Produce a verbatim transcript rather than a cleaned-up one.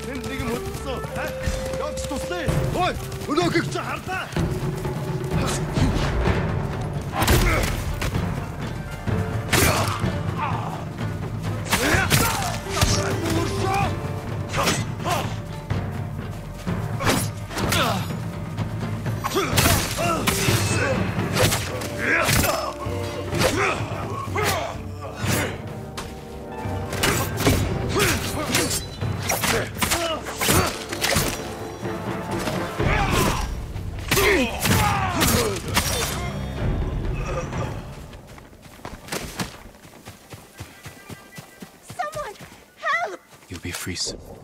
тэнд нэг юм хөдөлсөн. Йогс туслаа. Ой, өнөөгөө чи харлаа. You'll be free soon.